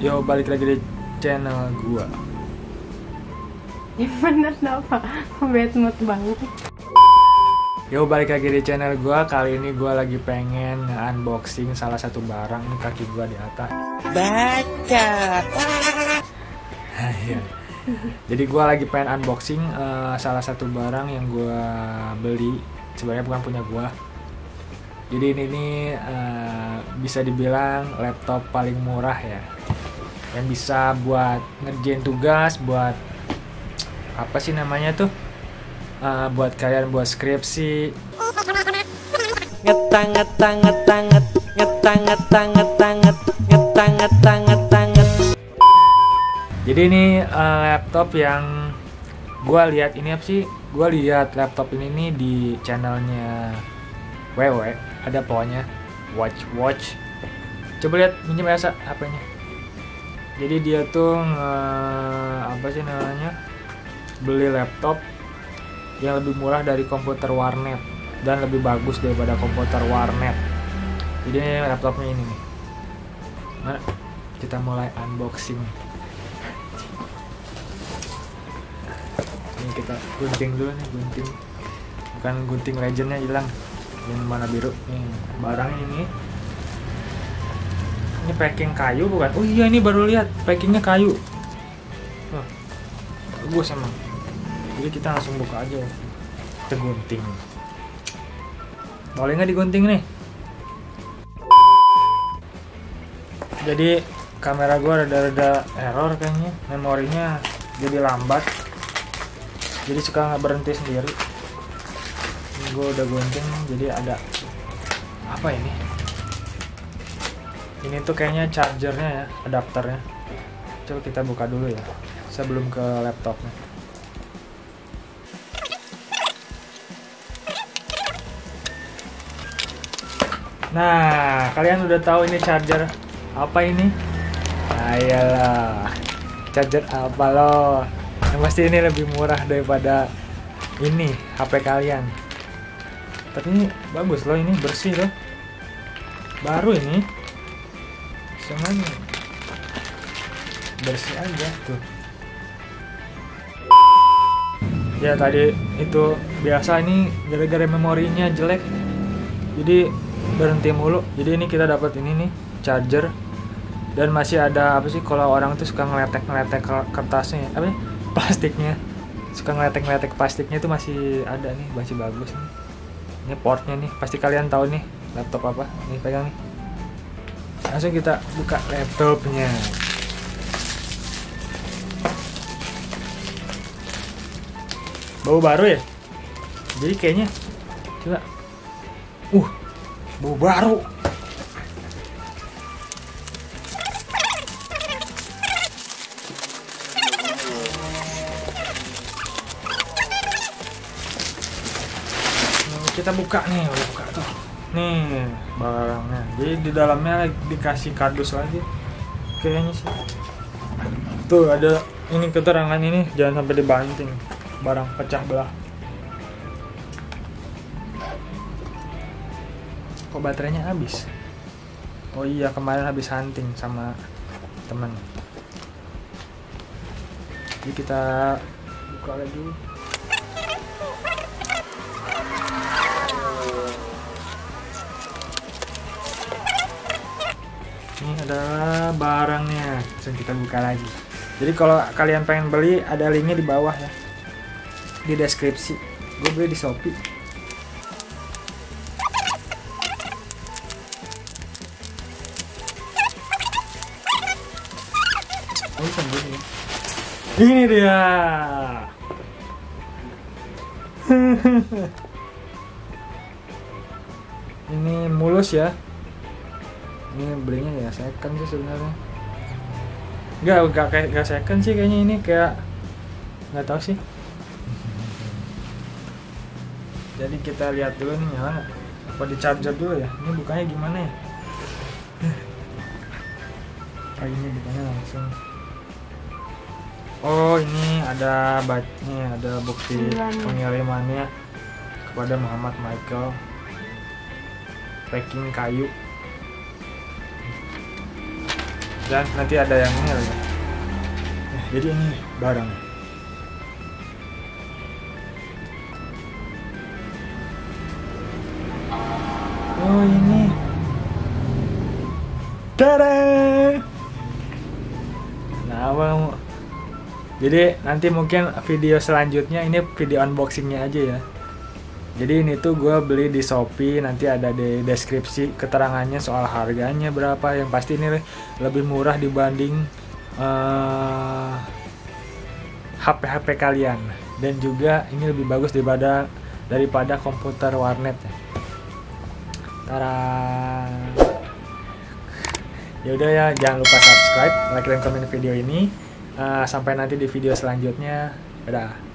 Yo, balik lagi di channel gua. Yang bener kenapa? Bad mood banget. Yo, balik lagi di channel gua. Kali ini gua lagi pengen unboxing salah satu barang. Ini kaki gua di atas. Baca. Iya. Jadi gua lagi pengen unboxing salah satu barang yang gua beli. Sebenarnya bukan punya gua. Jadi ini bisa dibilang laptop paling murah ya, yang bisa buat ngerjain tugas, buat apa sih namanya tuh, buat kalian buat skripsi. Jadi ini laptop yang gua lihat, ini apa sih? Gua lihat laptop ini nih di channelnya WW, ada pokoknya watch. Coba lihat, minjem Elsa HP-nya. Jadi dia tuh apa sih namanya, beli laptop yang lebih murah dari komputer warnet dan lebih bagus daripada komputer warnet. Jadi laptopnya ini nih. Mana? Kita mulai unboxing. Ini kita gunting dulu nih, gunting. Bukan gunting legendnya hilang, yang mana biru nih barang ini packing kayu bukan? Oh iya, ini baru lihat packingnya kayu. Bagus emang. Jadi kita langsung buka aja, kita gunting. Boleh nggak digunting nih? Jadi kamera gua rada error kayaknya, memorinya jadi lambat, jadi suka nggak berhenti sendiri. Gue udah gunting, jadi ada apa ini? Ini tuh kayaknya chargernya ya, adapternya. Coba kita buka dulu ya, sebelum ke laptopnya. Nah, kalian udah tahu ini charger apa ini? Ayolah, charger apa loh? Yang pasti ini lebih murah daripada ini HP kalian. Tapi ini bagus loh, ini bersih loh, baru ini, cuman bersih aja tuh. Ya tadi itu biasa, ini gara-gara memorinya jelek, jadi berhenti mulu. Jadi ini kita dapat ini nih, charger, dan masih ada apa sih, kalau orang tuh suka ngeletek kertasnya, apa nih, plastiknya, suka ngeletek plastiknya itu masih ada nih, masih bagus nih. Ini portnya nih, pasti kalian tahu nih laptop apa. Nih pegang nih. Langsung kita buka laptopnya. Bau baru ya? Jadi kayaknya coba. Bau baru. Kita buka nih, udah buka tuh. Nih barangnya. Jadi di dalamnya dikasih kardus lagi. Kayaknya sih. Tuh ada ini keterangan ini, jangan sampai dibanting. Barang pecah belah. Kok baterainya habis? Oh iya, kemarin habis hunting sama teman. Jadi kita buka lagi. Ini adalah barangnya, langsung kita buka lagi. Jadi kalau kalian pengen beli, ada linknya di bawah ya, di deskripsi. Gue beli di Shopee. Oh, ini. Ini dia. Ini mulus ya. Ini belinya ya second sih sebenarnya. Enggak second sih kayaknya, ini kayak nggak tahu sih. Jadi kita lihat dulu nih, nyala nggak? Apa di charger dulu ya? Ini bukanya gimana ya? Oh ini bukanya langsung. Oh ini ada batnya, ada bukti pengirimannya kepada Muhammad Michael. Packing kayu. dan nanti ada yang ini lagi. Nah, jadi ini barang. Oh ini. Tada! Nah, abang. Jadi nanti mungkin video selanjutnya ini video unboxingnya aja ya. Jadi ini tuh gue beli di Shopee, nanti ada di deskripsi keterangannya soal harganya berapa. Yang pasti ini lebih murah dibanding HP-HP kalian, dan juga ini lebih bagus daripada komputer warnet ya. Tara. Ya udah ya, jangan lupa subscribe, like dan komen video ini. Sampai nanti di video selanjutnya. Dadah.